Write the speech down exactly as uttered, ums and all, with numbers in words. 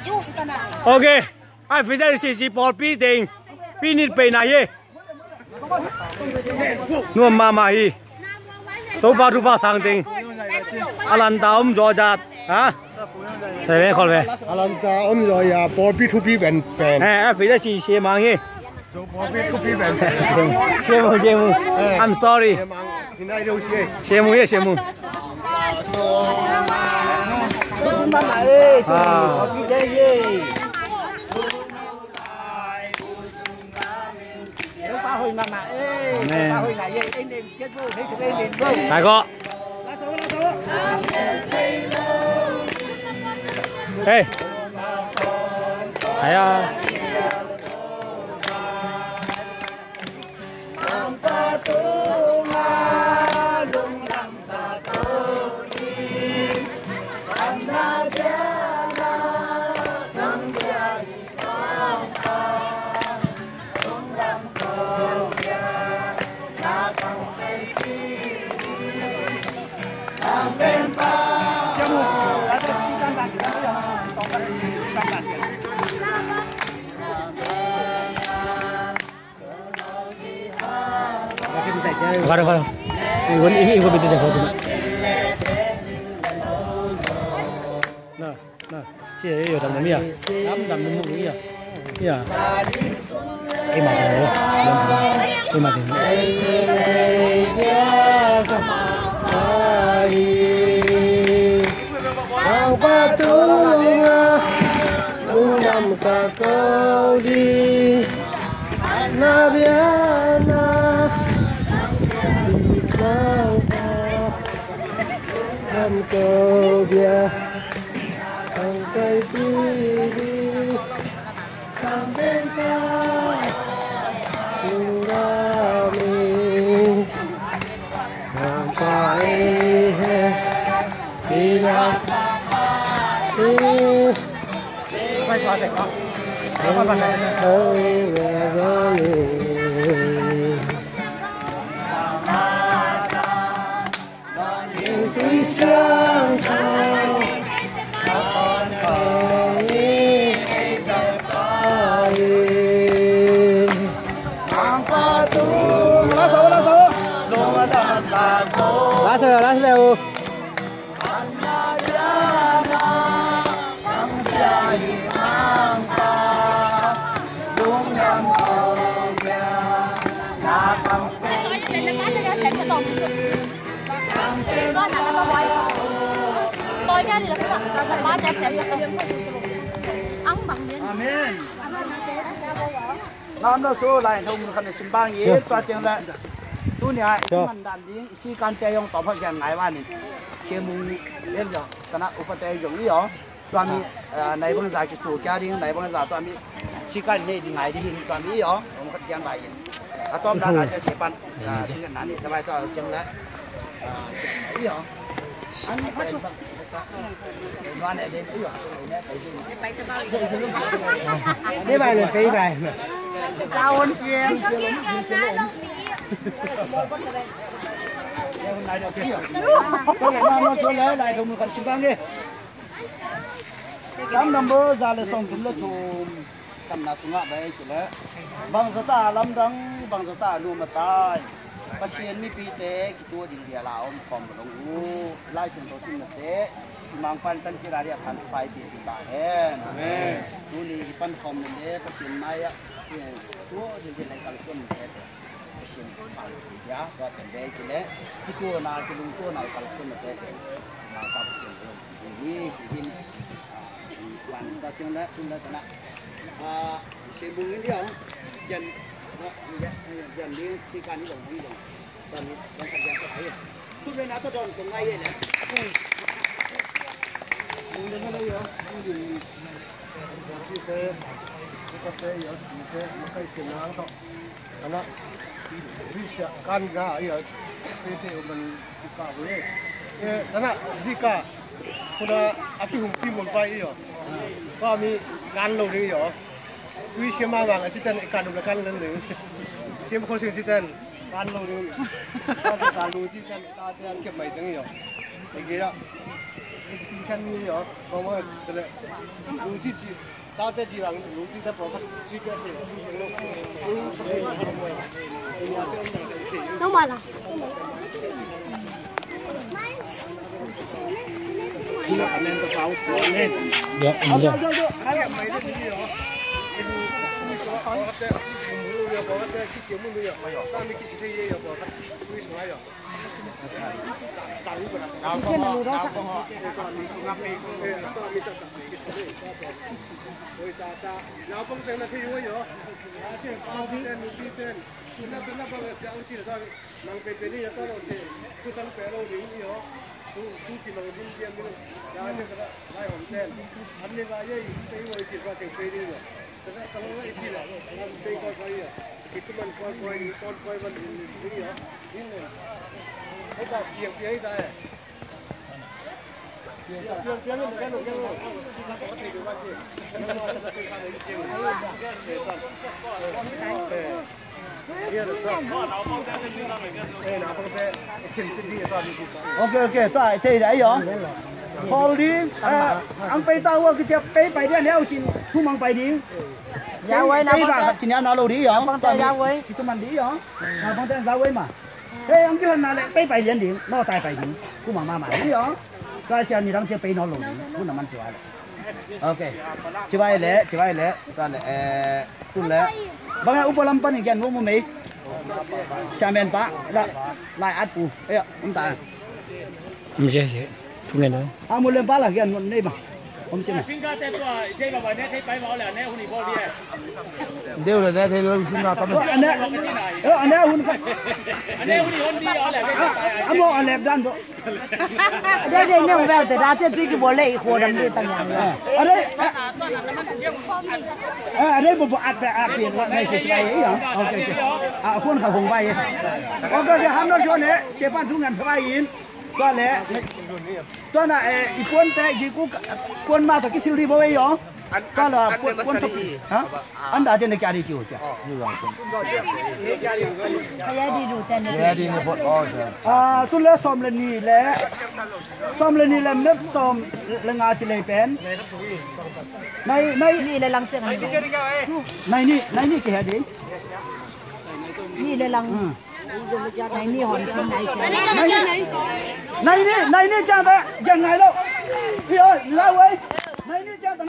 OK， 哎，非常谢谢宝必定，比你背哪些？我妈妈伊，都把都把上定，阿兰达我们做着啊，这边好嘞。 阿兰达我们做呀，宝必出必变变。 哎，非常谢谢忙伊。 宝必出必变变。 羡慕羡慕 ，I'm sorry。羡慕也羡慕。 妈妈哎，宝必姐姐。Ba hồi mà mà ê, ba hồi này vậy, anh em kết vô, thấy chúng em liền vô. Đại哥. Lá số, lá số. Ê. Thấy à. Không đâu, không đâu. Iwan ini iwan itu jago tu. Nah, nah. Cie yo dalam ni ya. Dalam dalam ni ya. Ya. Eh mati ni. Eh mati ni. Kau patunga, unam kau di nabiana. Hãy subscribe cho kênh Ghiền Mì Gõ để không bỏ lỡ những video hấp dẫn. Sương thâu con cầu đi lá số lá số lá số lá số tôi nha thì là các bạn ba cha sẽ được điểm ăn bằng miếng. Amen. Làm đó số lại thông khăn xin bang gì và chẳng là tu này mình đàn đi si can tây ông tỏ phát hiện ngày ba này xem mùng lên rồi cái nào úp tây giống như đó toàn này bằng giải chủ gia đình này bằng giải toàn đi si can này thì ngày đi hình toàn đi đó ông phát hiện bài à toàn đang là cho sẽ ban thì cái này sẽ bài cho chẳng là ý đó anh phát xuất cái bài là cái bài cao hơn xem tôi lại nó số lẽ lại không cần xin băng đi lắm năm bữa ra là xong cũng là thùng cầm nát xuống ngã đấy chỉ là bằng giờ ta lắm đắng bằng giờ ta luôn mà tai pasien mi pite kitua di dia laom kom belongu license to sin te mang palitan ciraria kan pai di bahen amen duli pan kom de pasien maya tu di di lai kalsun te pasien ya wa tende chile kitua na kilung tu na kalsun te na ta pasien ini jadi wan ta chung la chung la kana a sebung ini dia jan dần đi chỉ cần những đồng đồng dần dần thời gian phải chút bên nào tôi đòn cùng ngay vậy này mình đừng có đâu rồi mình dùng cái cái cái cái rồi cái cái xin nó thôi anh đó đi xe can gà ấy rồi cái cái mình đi cả với cái anh đó đi cảคนละอาทิตย์หุ่นที่หมดไปอีกก็มีงานลงนี่เหรอวิเชียมาบางอาทิตย์นั้นการดูแลกันนั่นหนึ่งเชียมคนสิ่งที่นั้นการลงนี่การดูที่นั้นการเก็บใหม่ตั้งนี่เหรอไอ้เกี้ย新看你哟，我我这个路基基，打在地方路基它包括几个的， 弄完了。 Dạ, dạ. tu tu ki lo din diam ni ya ne ka lai hom ten an ne ba ye pe wo chi ba ke pe ni yo ta ka lo i ti la an pe ko ko ya ki tu man ko ko ni ko ko ban ni yo ni ne ai da piang piang ai da e piang piang ni ka lo ke lo chi ka ko te do ba chi ka lo ta pe ka ni chi ok ok tại thì đấy rồi hồi đi anh bay tao qua cái chợ bay bay đi nếu xin thu mang bay đi Dạ quay nào bay vào chỉ nào nào đi rồi Bằng tay ra quay. thì tôi mang đi rồi nào bằng tay ra quay mà thế anh cứ nào lại bay bay liền điện nó tại bay điện thu mang mà mà đi rồi cái giờ你当天bay nó路điện不能慢起来了 ok chỉ bay lẽ chỉ bay lẽ cái lẽ tu lẽ bằng cái upa lampan này kian mua mấy下面把来来按ปู哎呀我们打 Không dễ dễ. Không nghe nữa. à một lần ba là kian đây màผมxin này đều là đây luôn xin ra tao anh đấy ờ anh đấy hun anh đấy hun hun đi ở lại anh mua ở lẹp đan đó Đây đây nêu vào để ra chơi cái bộ lệ khổ đam đi tăng nhà. ở đây ở đây một bộ ạt ạt biển này thì cái ấy hả ok à khuôn khẩu hồng bay ok thì hắn nói cho này chế ban thu ngàn sáu nghìnก็แหละตัวน่ะเออีกวนแต่อีกูกวนมาตะกี้ซิลีบ่ไว้หรอก็ล่ะกวนกวนฮะอันดาจะในจารีจิวจ้ะอยู่หลังคน Kaya di rute ne. เดี๋ยวดีนี่พออ๋อจ้ะอ่าตุเลซอมเลนี่แหละซอมเลนี่แหละนับซอมละงาจิเลยเป็นในใน Ni le lang chen. ในนี่ในนี่กี่หาดิ Ni le lang. Này ni hòn chen này chen. ในนี่ในนี่จ้าแต่ยังไงแล้วพี่เอ้ยเล่าไว้ในนี่จ้า